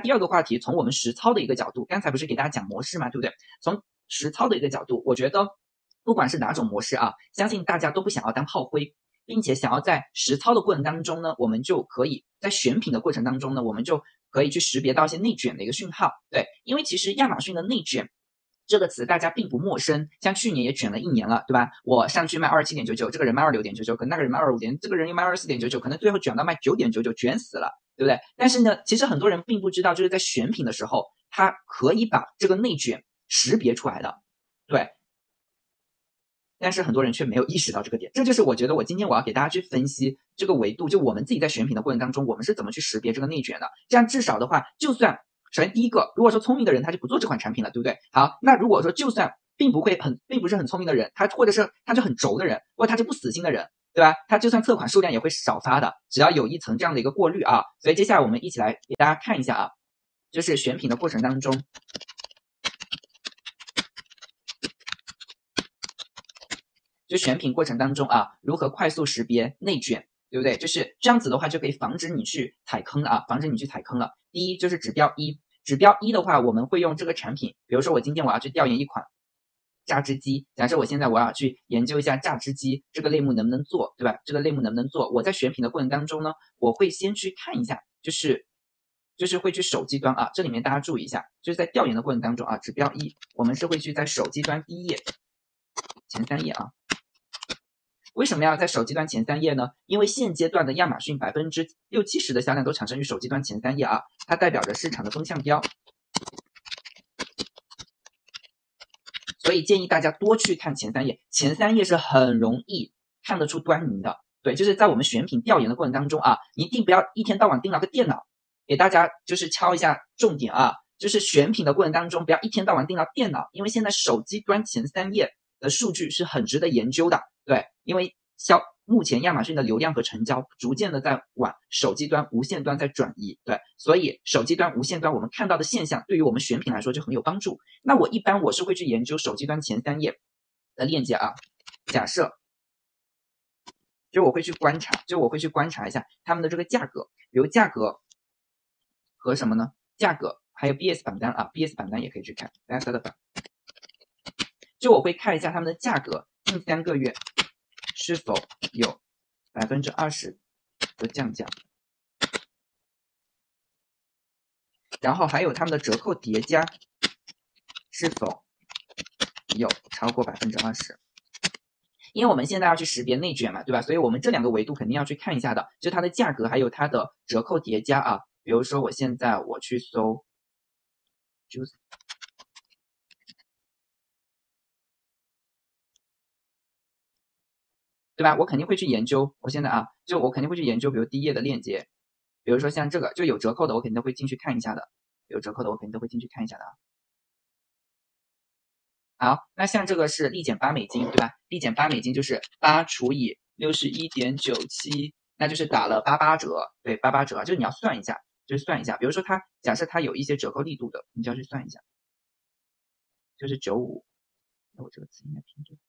第二个话题，从我们实操的一个角度，刚才不是给大家讲模式嘛，对不对？从实操的一个角度，我觉得不管是哪种模式啊，相信大家都不想要当炮灰，并且想要在实操的过程当中呢，我们就可以在选品的过程当中呢，我们就可以去识别到一些内卷的一个讯号。对，因为其实亚马逊的内卷这个词大家并不陌生，像去年也卷了1年了，对吧？我上去卖27.99，这个人卖26.99，可能那个人卖25点，这个人又卖24.99，可能最后卷到卖9.99，卷死了，对不对？但是呢，其实很多人并不知道，就是在选品的时候，他可以把这个内卷识别出来的，对。但是很多人却没有意识到这个点，这就是我觉得我今天我要给大家去分析这个维度，就我们自己在选品的过程当中，我们是怎么去识别这个内卷的。这样至少的话，就算首先第一个，如果说聪明的人他就不做这款产品了，对不对？好，那如果说就算并不是很聪明的人，他或者是他就很轴的人，或者他就不死心的人，对吧？他就算测款数量也会少发的，只要有一层这样的一个过滤啊。所以接下来我们一起来给大家看一下啊，就是选品的过程当中。就选品过程当中啊，如何快速识别内卷，对不对？就是这样子的话，就可以防止你去踩坑了啊，防止你去踩坑了。第一就是指标一，指标一的话，我们会用这个产品，比如说我今天我要去调研一款榨汁机，假设我现在我要去研究一下榨汁机这个类目能不能做，对吧？这个类目能不能做？我在选品的过程当中呢，我会先去看一下，就是会去手机端啊，这里面大家注意一下，就是在调研的过程当中啊，指标一，我们是会去在手机端第一页前3页啊。为什么要在手机端前3页呢？因为现阶段的亚马逊60-70%的销量都产生于手机端前3页啊，它代表着市场的风向标，所以建议大家多去看前3页，前3页是很容易看得出端倪的。对，就是在我们选品调研的过程当中啊，一定不要一天到晚盯着个电脑，给大家就是敲一下重点啊，就是选品的过程当中不要一天到晚盯着电脑，因为现在手机端前3页的数据是很值得研究的。对，因为目前亚马逊的流量和成交逐渐的在往手机端无线端在转移，对，所以手机端无线端我们看到的现象对于我们选品来说就很有帮助。那我一般我是会去研究手机端前3页的链接啊，假设就我会去观察一下他们的这个价格，比如价格和什么呢？价格还有 BS 榜单啊 ，BS 榜单也可以去看 bestseller 榜，就我会看一下他们的价格近3个月是否有20%的降价，然后还有他们的折扣叠加是否有超过20%。因为我们现在要去识别内卷嘛，对吧？所以我们这2个维度肯定要去看一下的，就它的价格还有它的折扣叠加啊。比如说我现在我去搜 Juice， 对吧？我肯定会去研究，我现在啊，就我肯定会去研究，比如第一页的链接，比如说像这个就有折扣的，我肯定会进去看一下的，有折扣的我肯定都会进去看一下的啊。好，那像这个是立减$8，对吧？立减$8就是8除以61.97，那就是打了88折，对，88折，就是你要算一下，就是算一下，比如说它假设它有一些折扣力度的，你就要去算一下，就是95，那我这个词应该拼对。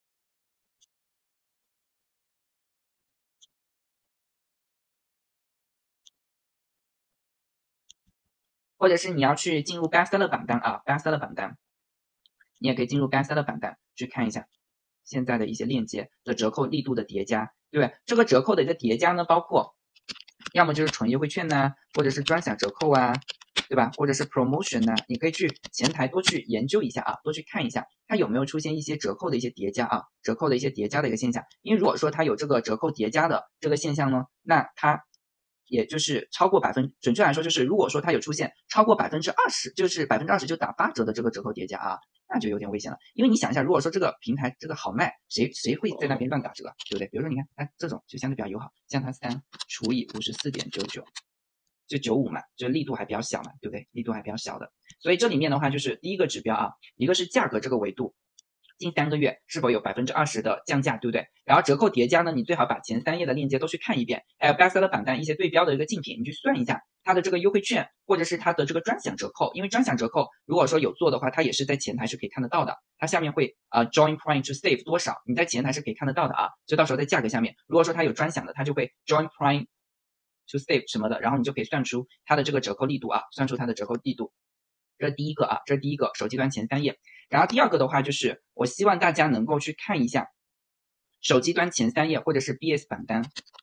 或者是你要去进入 bestseller 榜单啊 ，bestseller 榜单，你也可以进入 bestseller 榜单去看一下现在的一些链接的折扣力度的叠加，对不对？这个折扣的一个叠加呢，包括要么就是纯优惠券呐，或者是专享折扣啊，对吧？或者是 promotion 呐，你可以去前台多去研究一下啊，多去看一下它有没有出现一些折扣的一些叠加啊，折扣的一些叠加的一个现象。因为如果说它有这个折扣叠加的这个现象呢，那它也就是超过准确来说就是如果说它有出现超过20%，就是20%就打8折的这个折扣叠加啊，那就有点危险了。因为你想一下，如果说这个平台这个好卖，谁会在那边乱打折，对不对？比如说你看，哎，这种就相对比较友好，像它3除以54.99，就95嘛，就力度还比较小嘛，对不对？力度还比较小的，所以这里面的话就是第一个指标啊，一个是价格这个维度。近3个月是否有20%的降价，对不对？然后折扣叠加呢，你最好把前3页的链接都去看一遍，还有 bestseller 榜单一些对标的一个竞品，你去算一下它的这个优惠券或者是它的这个专享折扣，因为专享折扣如果说有做的话，它也是在前台是可以看得到的，它下面会join prime to save 多少，你在前台是可以看得到的啊，就到时候在价格下面，如果说它有专享的，它就会 join prime to save 什么的，然后你就可以算出它的这个折扣力度啊，算出它的折扣力度。这是第一个啊，这是第一个手机端前3页。然后第二个的话就是我希望大家能够去看一下手机端前3页或者是 BS 榜单，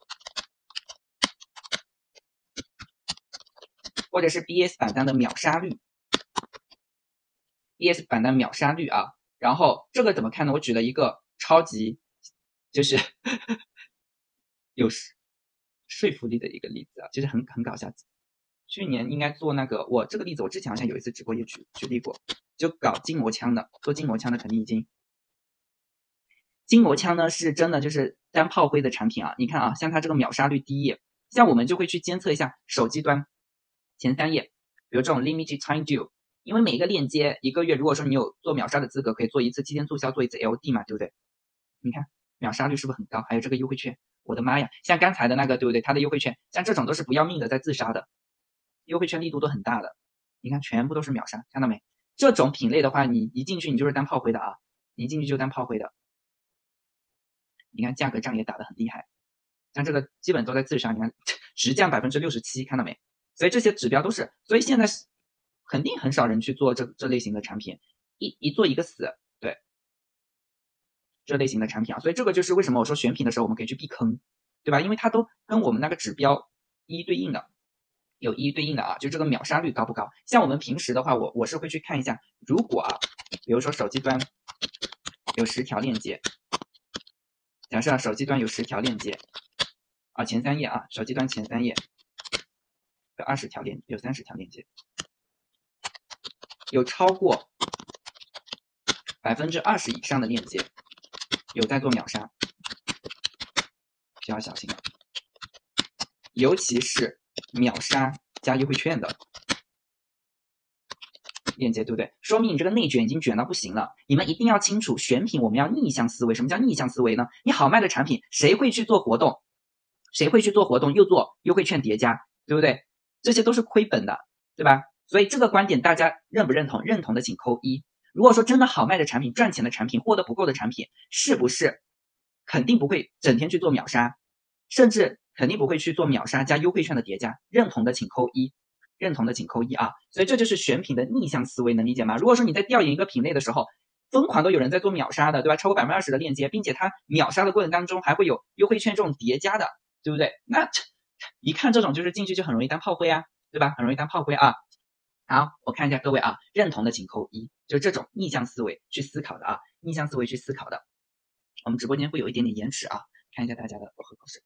或者是 BS 榜单的秒杀率。BS 榜单秒杀率啊，然后这个怎么看呢？我举了一个超级就是有说服力的一个例子啊，就是很搞笑。去年应该做那个，我这个例子我之前好像有一次直播也举例过，就搞筋膜枪的，做筋膜枪的肯定已经，筋膜枪呢是真的就是单炮灰的产品啊。你看啊，像它这个秒杀率第一页，像我们就会去监测一下手机端前3页，比如这种 limited time deal， 因为每一个链接1个月，如果说你有做秒杀的资格，可以做一次7天促销，做一次 LD 嘛，对不对？你看秒杀率是不是很高？还有这个优惠券，我的妈呀，像刚才的那个对不对？它的优惠券，像这种都是不要命的在自杀的。优惠券力度都很大的，你看全部都是秒杀，看到没？这种品类的话，你一进去你就是单炮灰的啊，你一进去就单炮灰的。你看价格战也打得很厉害，像这个基本都在自杀，你看直降67%，看到没？所以这些指标都是，所以现在肯定很少人去做这类型的产品，一做一个死，对，这类型的产品啊，所以这个就是为什么我说选品的时候我们可以去避坑，对吧？因为它都跟我们那个指标一一对应的。有一一对应的啊，就这个秒杀率高不高？像我们平时的话，我是会去看一下，如果啊，比如说手机端有10条链接，假设手机端有10条链接啊，前3页啊，手机端前3页有20条链，有30条链接，有超过20%以上的链接有在做秒杀，需要小心了，尤其是秒杀加优惠券的链接，对不对？说明你这个内卷已经卷到不行了。你们一定要清楚，选品我们要逆向思维。什么叫逆向思维呢？你好卖的产品，谁会去做活动？谁会去做活动又做优惠券叠加，对不对？这些都是亏本的，对吧？所以这个观点大家认不认同？认同的请扣1。如果说真的好卖的产品、赚钱的产品、获得不够的产品，是不是肯定不会整天去做秒杀，甚至肯定不会去做秒杀加优惠券的叠加？认同的请扣1。认同的请扣1啊，所以这就是选品的逆向思维，能理解吗？如果说你在调研一个品类的时候，疯狂都有人在做秒杀的，对吧？超过20%的链接，并且它秒杀的过程当中还会有优惠券这种叠加的，对不对？那一看这种就是进去就很容易当炮灰啊，对吧？很容易当炮灰啊。好，我看一下各位啊，认同的请扣1，就是这种逆向思维去思考的啊，逆向思维去思考的。我们直播间会有一点点延迟啊，看一下大家的，我喝口水。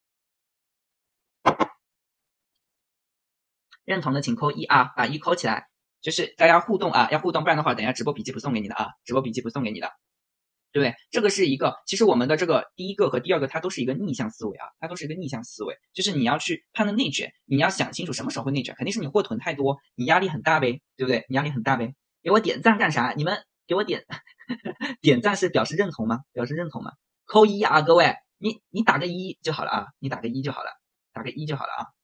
认同的请扣1啊，把1扣起来，就是大家互动啊，要互动，不然的话，等一下直播笔记不送给你的啊，直播笔记不送给你的，对不对？这个是一个，其实我们的这个第一个和第二个，它都是一个逆向思维啊，它都是一个逆向思维，就是你要去判断内卷，你要想清楚什么时候会内卷，肯定是你货囤太多，你压力很大呗，对不对？你压力很大呗，给我点赞干啥？你们给我点点赞是表示认同吗？表示认同吗？扣1啊，各位，你打个1就好了啊，你打个1就好了，打个1就好了啊。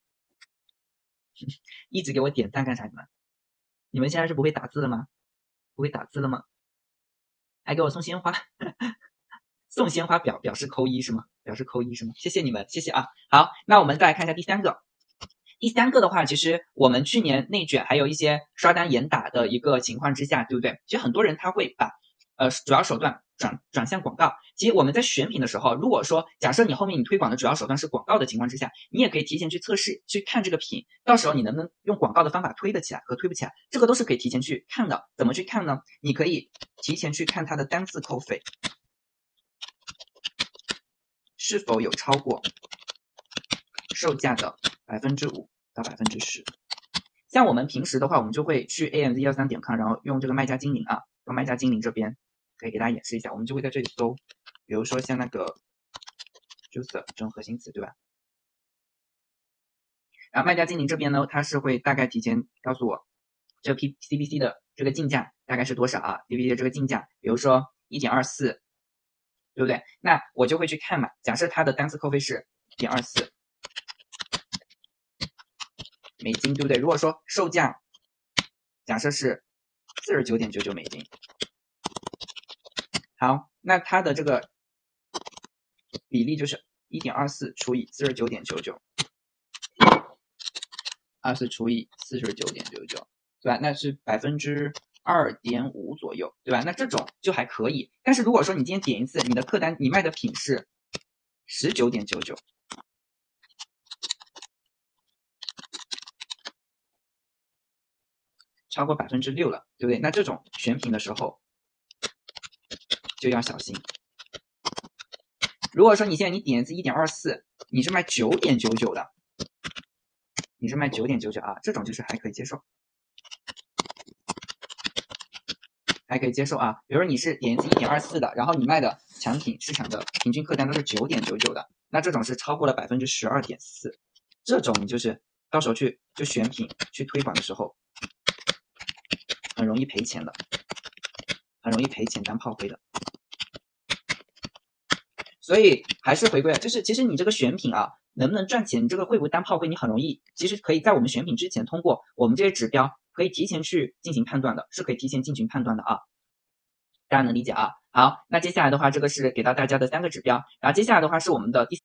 一直给我点赞干啥？你们现在是不会打字了吗？不会打字了吗？还给我送鲜花，送鲜花表示扣1是吗？表示扣1是吗？谢谢你们，谢谢啊。好，那我们再来看一下第3个。第3个的话，其实我们去年内卷还有一些刷单严打的一个情况之下，对不对？其实很多人他会把主要手段转向广告。其实我们在选品的时候，如果说假设你后面你推广的主要手段是广告的情况之下，你也可以提前去测试，去看这个品，到时候你能不能用广告的方法推得起来和推不起来，这个都是可以提前去看的。怎么去看呢？你可以提前去看它的单次扣费是否有超过售价的5%到10%。像我们平时的话，我们就会去 amz13.com， 然后用这个卖家精灵啊，用卖家精灵这边可以给大家演示一下，我们就会在这里搜，比如说像那个 juicer 这种核心词，对吧？然后卖家精灵这边呢，它是会大概提前告诉我这 CPC 的这个竞价大概是多少啊 ？CPC 的这个竞价，比如说 1.24， 对不对？那我就会去看嘛，假设它的单次扣费是 1.24美金，对不对？如果说售价假设是 49.99 美金，好，那它的这个比例就是 1.24 除以 49.99， 24除以49.99，对吧？那是2.5%左右，对吧？那这种就还可以。但是如果说你今天点一次，你的客单你卖的品是19.99，超过6%了，对不对？那这种选品的时候就要小心。如果说你现在你点一次 1.24， 你是卖 9.99 的，你是卖 9.99 啊，这种就是还可以接受，还可以接受啊。比如说你是点一次 1.24 的，然后你卖的产品市场的平均客单都是 9.99 的，那这种是超过了 12.4%， 这种你就是到时候去就选品去推广的时候很容易赔钱的，很容易赔钱当炮灰的。所以还是回归了，就是其实你这个选品啊，能不能赚钱，你这个会不会当炮灰，你很容易，其实可以在我们选品之前，通过我们这些指标，可以提前去进行判断的，是可以提前进行判断的啊。大家能理解啊？好，那接下来的话，这个是给到大家的3个指标，然后接下来的话是我们的第